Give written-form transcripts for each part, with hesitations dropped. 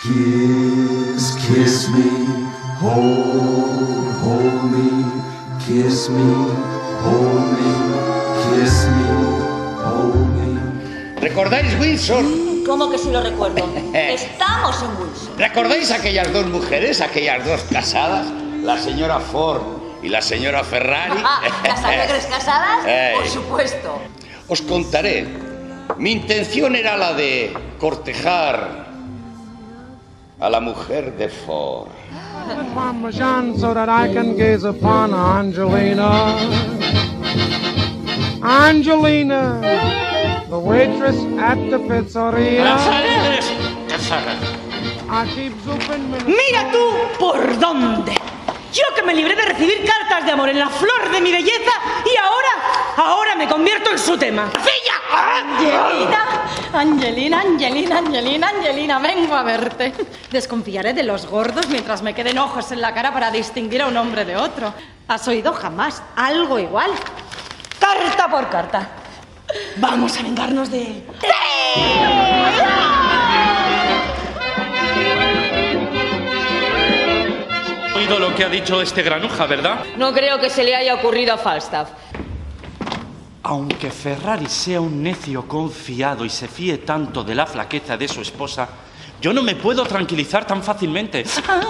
Kiss, kiss me, hold me, kiss me, hold me, kiss me, hold me. ¿Recordáis Windsor? ¿Cómo que sí lo recuerdo? Estamos en Windsor. ¿Recordáis aquellas dos mujeres, aquellas dos casadas? La señora Ford y la señora Ferrari. ¿Las alegres casadas? Por supuesto. Os contaré. Mi intención era la de cortejar a la mujer de Ford. Parmesan so that I can gaze upon Angelina. Angelina, the waitress at the pizzeria. Las alegres casadas. Mira tú por dónde. Yo que me libré de recibir cartas de amor en la flor de mi belleza y ahora me convierto en su tema. Angelina, vengo a verte. Desconfiaré de los gordos mientras me queden ojos en la cara para distinguir a un hombre de otro. ¿Has oído jamás algo igual? Carta por carta. Vamos a vengarnos de él. Oído lo que ha dicho este granuja, ¿verdad? No creo que se le haya ocurrido a Falstaff. Aunque Ferrari sea un necio confiado y se fíe tanto de la flaqueza de su esposa, yo no me puedo tranquilizar tan fácilmente.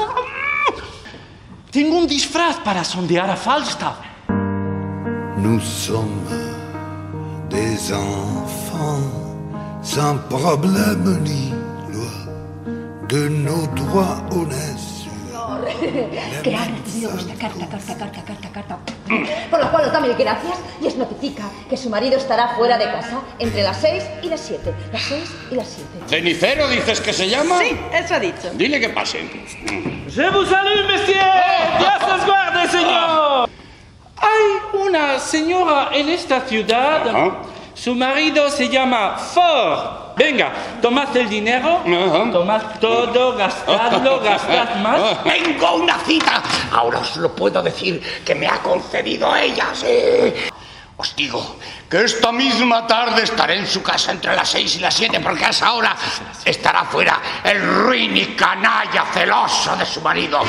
Tengo un disfraz para sondear a Falstaff. Nous sommes des enfants sans problème ni loi de nos droits honnêtes. Que ha recibido vuestra carta, por la cual os da mil gracias y os notifica que su marido estará fuera de casa entre las 6 y las 7. Las 6 y las 7. ¿Cenicero dices que se llama? Sí, eso ha dicho. Dile que pase. Je vous salue, monsieur. Dios os guarde, señor. Hay una señora en esta ciudad. Ajá. Su marido se llama Ford. Venga, tomad el dinero, tomad todo, gastadlo, gastad más. Tengo una cita. Ahora os lo puedo decir que me ha concedido ella, sí. Os digo que esta misma tarde estaré en su casa entre las 6 y las 7 porque a esa hora estará fuera el ruin y canalla celoso de su marido.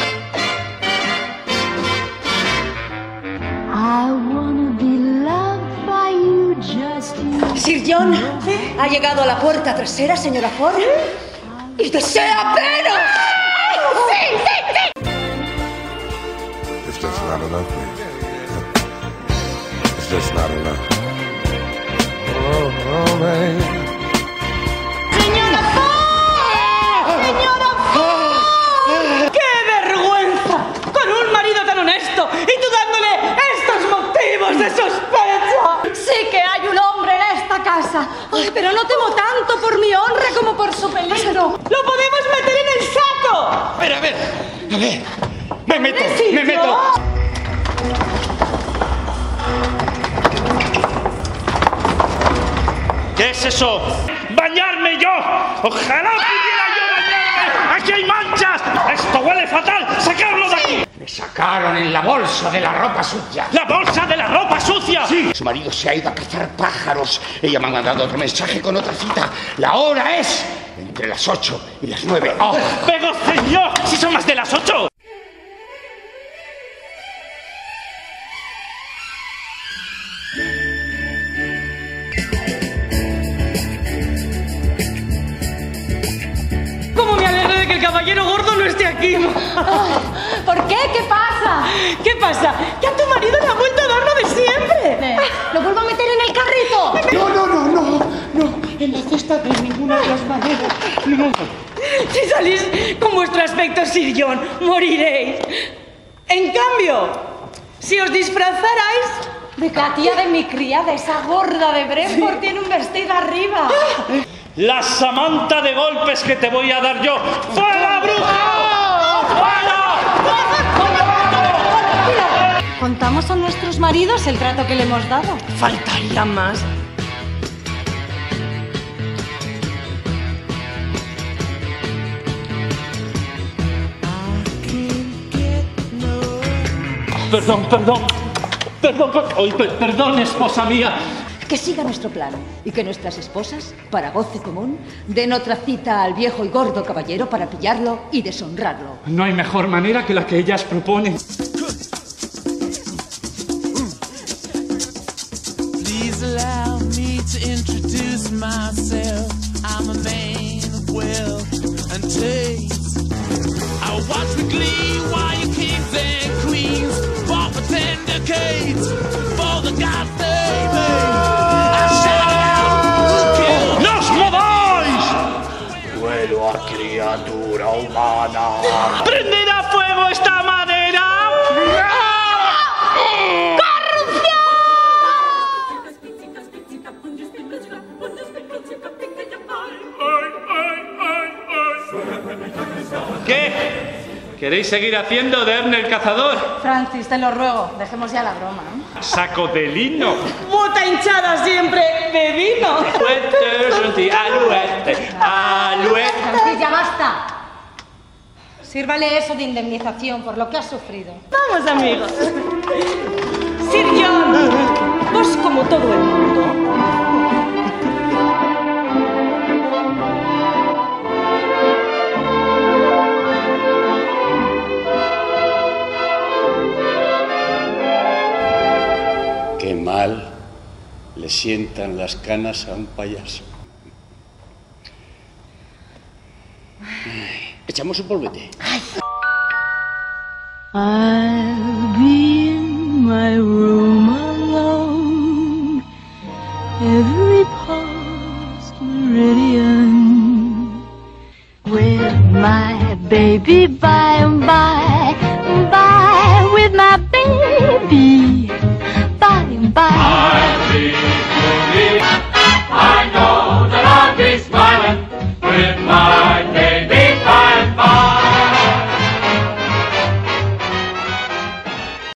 Sir John ha llegado a la puerta trasera, señora Ford, y desea veros. ¡Sí! If that's not enough, if that's not enough. Oh, man. ¡Señora Ford! ¡Señora Ford! ¡Qué vergüenza! Con un marido tan honesto y tú dándole estos motivos de sospecha. Sí que hay un hombre en esta casa. Ay, pero no temo tanto por mi honra como por su peligro. ¡Lo podemos meter en el saco! A ver. Me meto. ¿Qué es eso? ¡Bañarme yo! ¡Ojalá pudiera yo bañarme! ¡Aquí hay manchas! ¡Esto huele fatal! ¡Sacarlo de aquí! Me sacaron en la bolsa de la ropa sucia. ¡La bolsa de la ropa sucia! Sí. Su marido se ha ido a cazar pájaros. Ella me ha mandado otro mensaje con otra cita. La hora es entre las 8 y las 9. ¡Oh! ¡Pero señor! ¡Si son más de las 8! ¡Cómo me alegro de que el caballero gordo no esté aquí! ¿Por qué? ¿Qué pasa? ¿Qué pasa? ¡Que a tu marido le ha vuelto a dar lo de siempre! ¿Lo vuelvo a meter en el carrito? No, en la cesta de ninguna de las maneras. No. Si salís con vuestro aspecto, Sir John, moriréis. En cambio, si os disfrazarais... La tía de mi criada, esa gorda de Brentford, tiene un vestido arriba. ¡La Samantha de golpes que te voy a dar yo! ¡Fuera, bruja! ¡Fuera! ¿Contamos a nuestros maridos el trato que le hemos dado? Faltaría más. Perdón, esposa mía. que siga nuestro plan y que nuestras esposas, para goce común, den otra cita al viejo y gordo caballero para pillarlo y deshonrarlo. No hay mejor manera que la que ellas proponen. Please allow me to introduce myself. I'm a man of wealth and taste. I watch with glee while you kings and queens fought for 10 decades for the gods they made. I shout out, who killed? ¡Nos mováis! Vuelo a criatura humana. ¡Prenderá fuego esta madera! ¿Qué? ¿Queréis seguir haciendo de Erne el cazador? Francis, te lo ruego, dejemos ya la broma. ¡Saco de lino! Bota hinchada siempre de vino. ¡Aluete! ¡Aluete! Francis, ya basta. Sírvale eso de indemnización por lo que has sufrido. Vamos, amigos. Sir John, vos como todo el mundo. Qué mal le sientan las canas a un payaso. Echamos un polvete. I'll be in my room alone, every pulse meridian, with my baby by and by.